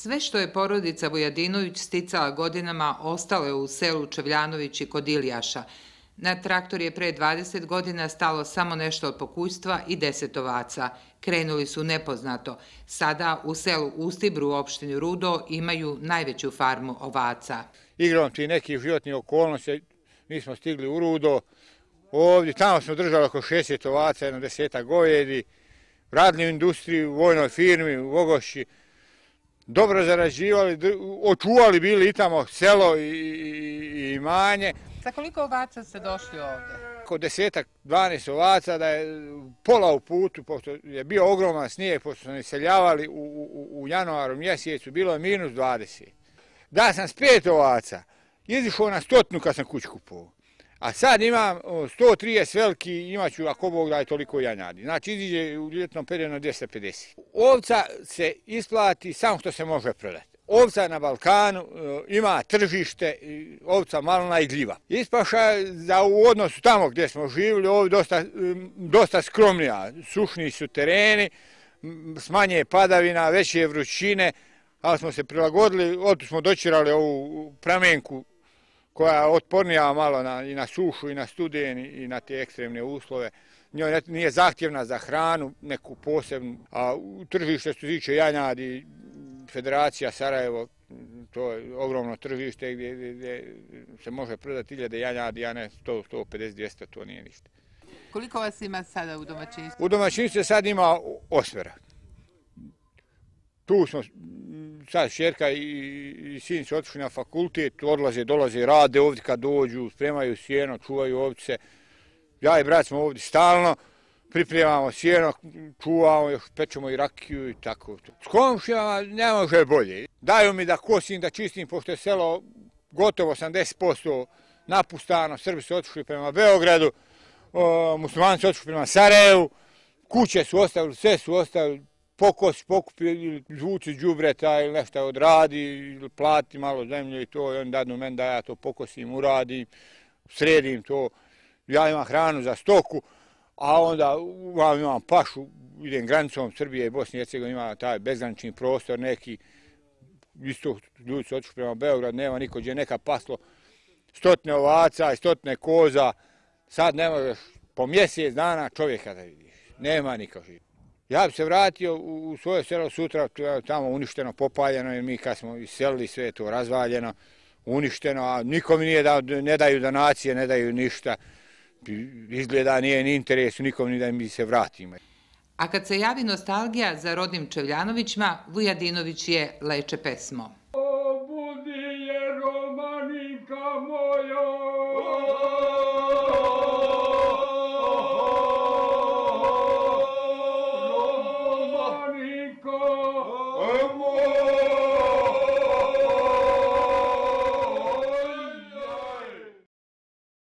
Sve što je porodica Vujadinović sticala godinama ostalo je u selu Čevljanovići kod Ilijaša. Na traktor je pre 20 godina stalo samo nešto od pokućstva i 10 ovaca. Krenuli su nepoznato. Sada u selu Ustibru u opštini Rudo imaju najveću farmu ovaca. Igrom ti nekih životnih okolnosti mi smo stigli u Rudo. Ovdje, tamo smo držali oko 60 ovaca, jedno 10 govedi. Radili u industriji, u vojnoj firmi, u Vogošći. Dobro zarađivali, očuvali bili i tamo selo i imanje. Sa koliko ovaca ste došli ovdje? Oko 10-12 ovaca, da je pola u putu, pošto je bio ogroman snijeg, pošto smo iseljavali u januaru mjesecu, bilo je -20. Da sam s 5 ovaca izišao na 100 kad sam kuću kupovao. A sad imam 130 veliki, imat ću ako Bog da je toliko janjadi. Znači iziđe u ljetnom periodu na 250. Ovca se isplati samo što se može prodati. Ovca na Balkanu ima tržište, ovca malna i gljiva. Ispaša da u odnosu tamo gdje smo živjeli, ovdje dosta skromnija. Sušni su tereni, smanje padavina, veće vrućine, ali smo se prilagodili, ovdje smo dočirali ovu pramenku koja je otpornija malo i na sušu i na studen i na te ekstremne uslove. Njoj nije zahtjevna za hranu, neku posebnu, a u tržište što se tiče janjadi, Federacija Sarajevo, to je ogromno tržište gdje se može prodati 1000 janjadi, a ne 100, 150, 200, to nije ništa. Koliko vas ima sada u domaćinstvu? U domaćinstvu sad ima 8. Tu smo, sad šerka i sin su otišli na fakultet, odlaze, dolaze, rade ovdje kad dođu, spremaju sjeno, čuvaju ovce. Ja i brat smo ovdje stalno, pripremamo sjeno, čuvamo, još pečemo i rakiju i tako. S komšijama ne može bolje. Daju mi da kosim, da čistim, pošto je selo gotovo 80% napustano, Srbi su otišli prema Beogradu, muslimani su otišli prema Sarajevu, kuće su ostavili, sve su ostavili, pokos, pokupi ili zvuci đubreta ili nešto odradi ili plati malo zemlje i to i oni dadnu meni da ja to pokosim, uradim, sredim to. Ja imam hranu za stoku, a onda imam pašu, idem granicom Srbije i Bosne i Hercegovine, ima taj bezgranični prostor neki, isto ljudi su otišli prema Beograd, nema niko gdje neka paslo 100 ovaca i 100 koza, sad ne možeš po mjesec dana čovjeka da vidiš, nema niko živi. Ja bi se vratio u svoje selo sutra, tamo uništeno, popaljeno, jer mi kad smo iselili sve to razvaljeno, uništeno, a nikom ne daju donacije, ne daju ništa. Izgleda nije ni interesu nikom ni da mi se vratimo. A kad se javi nostalgija za rodnim Čevljanovićima, Vujadinović je leče pesmo. O, budi je Romanika moja,